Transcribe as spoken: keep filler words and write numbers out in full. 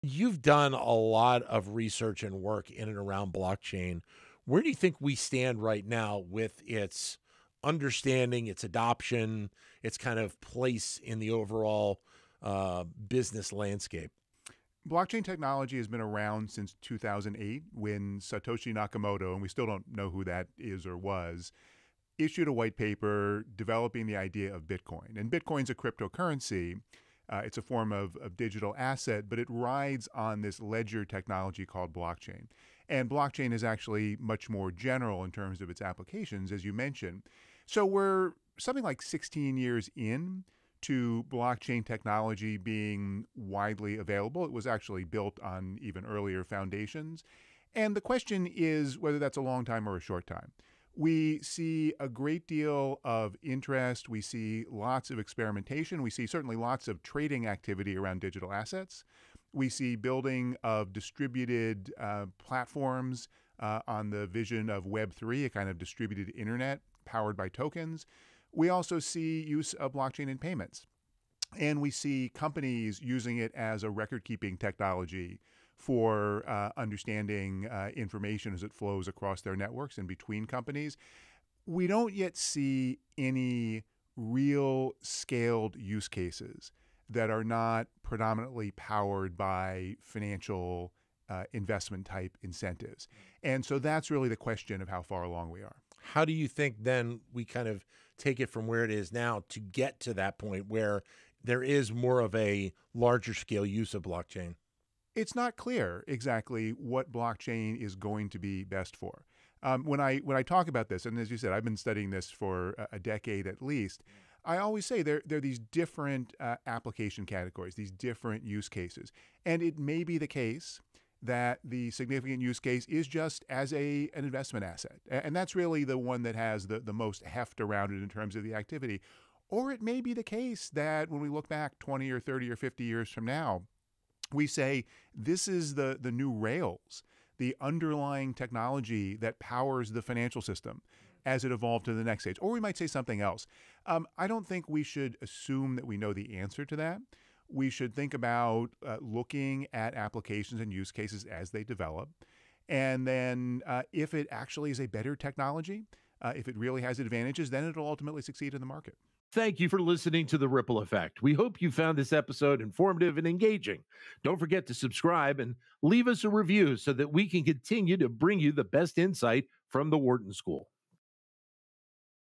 You've done a lot of research and work in and around blockchain. Where do you think we stand right now with its understanding, its adoption, its kind of place in the overall uh, business landscape? Blockchain technology has been around since two thousand eight when Satoshi Nakamoto, and we still don't know who that is or was, issued a white paper developing the idea of Bitcoin. And Bitcoin's a cryptocurrency. Uh, it's a form of, of digital asset, but it rides on this ledger technology called blockchain. And blockchain is actually much more general in terms of its applications, as you mentioned. So we're something like sixteen years in to blockchain technology being widely available. It was actually built on even earlier foundations. And the question is whether that's a long time or a short time. We see a great deal of interest. We see lots of experimentation. We see certainly lots of trading activity around digital assets. We see building of distributed uh, platforms uh, on the vision of Web three, a kind of distributed internet powered by tokens. We also see use of blockchain in payments. And we see companies using it as a record-keeping technology for uh, understanding uh, information as it flows across their networks and between companies. We don't yet see any real scaled use cases that are not predominantly powered by financial uh, investment type incentives. And so that's really the question of how far along we are. How do you think then we kind of take it from where it is now to get to that point where there is more of a larger scale use of blockchain? It's not clear exactly what blockchain is going to be best for. Um, when I when I talk about this, and as you said, I've been studying this for a, a decade at least, I always say there, there are these different uh, application categories, these different use cases. And it may be the case that the significant use case is just as a an investment asset. And that's really the one that has the, the most heft around it in terms of the activity. Or it may be the case that when we look back twenty or thirty or fifty years from now, we say this is the, the new rails, the underlying technology that powers the financial system as it evolved to the next stage. Or we might say something else. Um, I don't think we should assume that we know the answer to that. We should think about uh, looking at applications and use cases as they develop. And then uh, if it actually is a better technology, uh, if it really has advantages, then it'll ultimately succeed in the market. Thank you for listening to The Ripple Effect. We hope you found this episode informative and engaging. Don't forget to subscribe and leave us a review so that we can continue to bring you the best insight from the Wharton School.